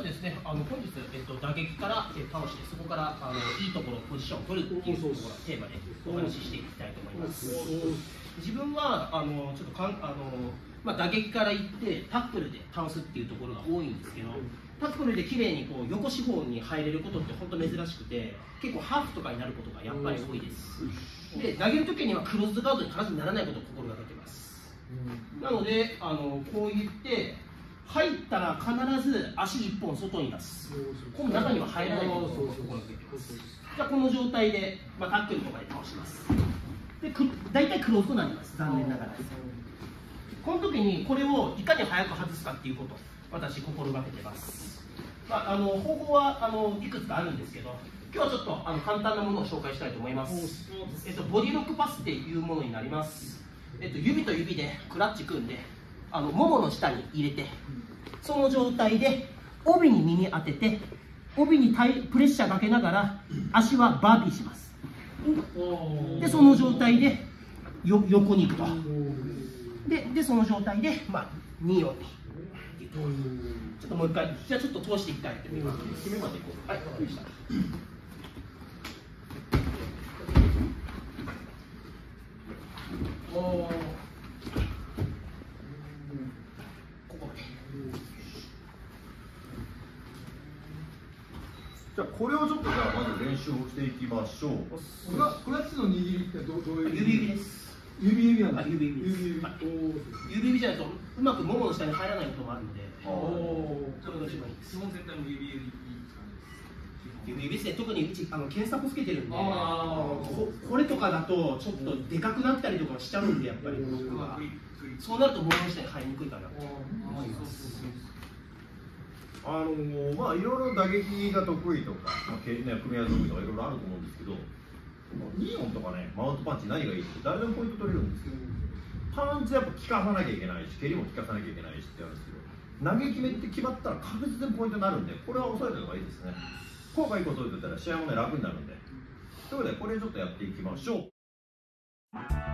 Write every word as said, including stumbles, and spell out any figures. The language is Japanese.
はですね、あの本日、えっと、打撃からえ倒して、そこからあのいいところ、ポジションを取るっていうところがテーマでお話ししていきたいと思います。自分はあのちょっとかんあの、まあ、打撃からいってタックルで倒すっていうところが多いんですけど、タックルで綺麗にこう横四方に入れることって本当珍しくて、結構ハーフとかになることがやっぱり多いです。で、投げるときにはクローズガードに必ずならないことを心がけてます。なので、あのこう言って、入ったら必ず足いっぽん外に出す。この中には入らないことを心がけてます。じゃあこの状態で、まあ、タックルとかで倒します。で、く大体クローズとなります。残念ながら。この時にこれをいかに早く外すかっていうことを私心がけてます。まあ、あの方法はあのいくつかあるんですけど、今日はちょっとあの簡単なものを紹介したいと思います。えっと、ボディロックパスっていうものになります。えっと、指と指でクラッチ組んで、あのももの下に入れて、その状態で帯に耳当てて、帯にプレッシャーかけながら足はバービーします。でその状態でよ横に行くと。ででその状態で、まあ、にをちょっともう一回、じゃあちょっと通していきたいと思います。決めまでいこう。はい、わかりました。おお。ここまで。 じゃあこれをちょっとじゃあまず練習をしていきましょう。 クラクラッチの握りってどうどういう指指です。 指指なんだ。 指指です。指指。指指じゃないとうまくももの下に入らないこともあるので。おお。それが一番いいです。基本全体も指指。指指ですね。特にうちあの検索つけてるんで、こ, これとかだとちょっとでかくなったりとかしちゃうんで、やっぱり僕はそうなるとももの下に入りにくいかなと思います。 あのー、まあいろいろ打撃が得意とか、まあ、組み合わせ得意とかいろいろあると思うんですけど、ニオンとかね、マウントパンチ何がいいって誰でもポイント取れるんですけど、パンチやっぱ効かさなきゃいけないし、蹴りも効かさなきゃいけないしってあるんですけど、投げ決めって決まったら確実にポイントになるんで、これは押さえた方がいいですね。効果いいことを言ってたら試合もね楽になるんで。ということでこれちょっとやっていきましょう。